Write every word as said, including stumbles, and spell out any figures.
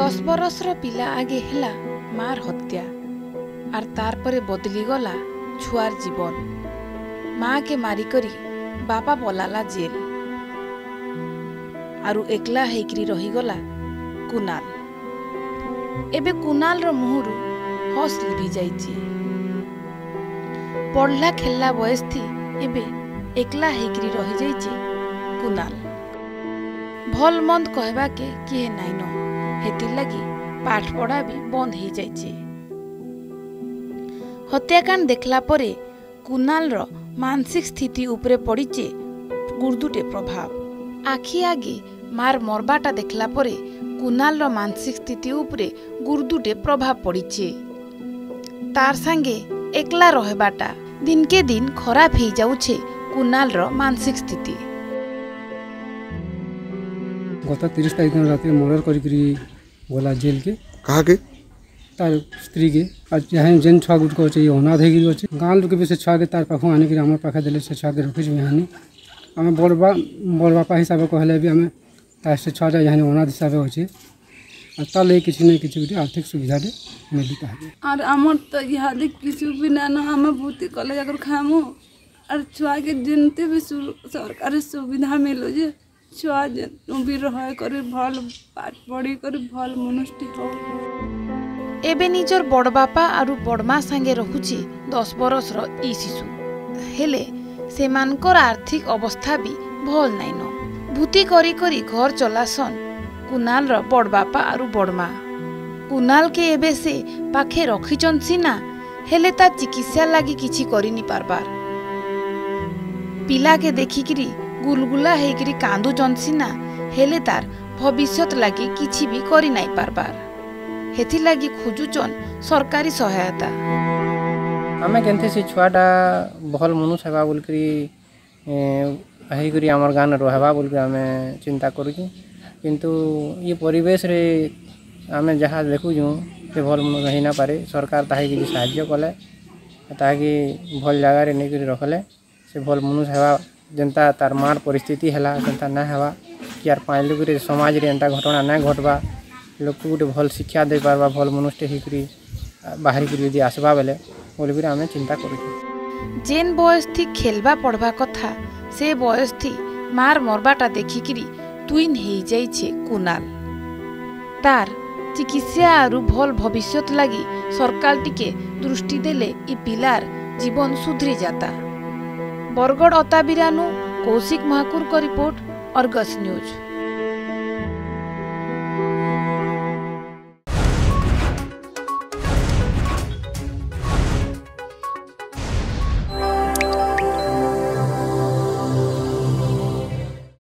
दस बरसर पिला आगे हेला मार हत्या आर तार परे बदली गला छुआर जीवन। माँ के मारी करी बापा पलाला जेल आरु एकला हेकरी रहीगला कुनाल। एबे कुनाल रो मुहरु हस लिभि जाइछि। पढ़ला खेलला बयस थी एबे एकला हेकरी रही जाइछि कुनाल। भल मंद कहबा के किए नाइन हेतिर लगी पाठ पढ़ा भी बंद हो जाइछि। हत्याकांड देखला परे कुनाल रो मानसिक स्थिति उपरे पड़िचे गुर्दुटे प्रभाव। आखि आगे मार मरबाटा देखला परे कुनाल रो मानसिक स्थिति उपरे गुर्दुटे प्रभाव पड़िचे। तार संगे एकला रहबाटा दिन के दिन खराब हो जाउछे कुनाल रो मानसिक स्थिति। गत तीस तारीख दिन रात मर्डर करी गला जेल के कहा के तार स्त्री के आज यहाँ जेन छुआ गुट को चाहिए अनाथ हो अच्छे गाँव लोग भी से छुआ के तार पाखु आने आम पाखे देले से छुआ के रखी यहाँ आम बड़ बड़ बापा हिसाब कहले भी आम तार से छुआ यहाँ अनाथ हिसाब अच्छे तार लगे किसी न किसी आर्थिक सुविधा मिली और आमर तो इहादे किसी भी ना ना हम भूति कले जाकर खामु और छुआ के जनते भी सरकार सुविधा मिलो जे छुआ भी रह कर भल पाठ पढ़ी कर भल मनुष्य हो। एबे निजर बड़ बापा आरु बड़मा संगे रहुछि दस बरस रो ई शिशु हेले सेमानकर आर्थिक अवस्था भी भल नाइन। भूति करी करी घर चलासन कुनाल रो बड़ बापा आरु बड़मा। कुनाल के एबे से पाखे रखिचन सिना हेले ता चिकित्सा लागी किछि करि नि पारबार। पिला के देखिकिरी गुलगुला हेकरी कांदु चनसिना हेले तार भविष्यत लागी किछि भी करि नाइ पारबार। हेथि लागी खोजुचन सरकारी सहायता। आमे केनथे से छुआटा भल मनुष्य हेबा बोलकरी आही करी हमर गान रहबा बोलकरी आमे चिंता करूछु। किंतु ये परिवेश रे आमे जहा देखुछु से भल मनुष्य रही ना पारे। सरकार ताही कि साहाय्य कले ताकि भल जगह रे नै करी रखले से भल मनुष्य हेबा जनता तार मार परिस्थिति हैला जनता ना हेबा कि यार पाँच लोग रे समाज रे एंता घटना ना घटबा लोक को गोटे भल शिक्षा दे पारबा भल मनुष्य होकर बाहरी कर यदि आसबा बेले बोल आम चिंता करूँ। जेन बयस थी खेलबा पढ़बा कथा से बयस थी मार मरबाटा देखिकी तुइन हो जाइछे कुनाल। तार चिकित्सा आरु भल भविष्यत लगी सरकार टिके दृष्टि देले इ पिलार जीवन सुधरी जाता। बरगड़ अताबिरानु कौशिक महाकुर को रिपोर्ट, अर्गस न्यूज।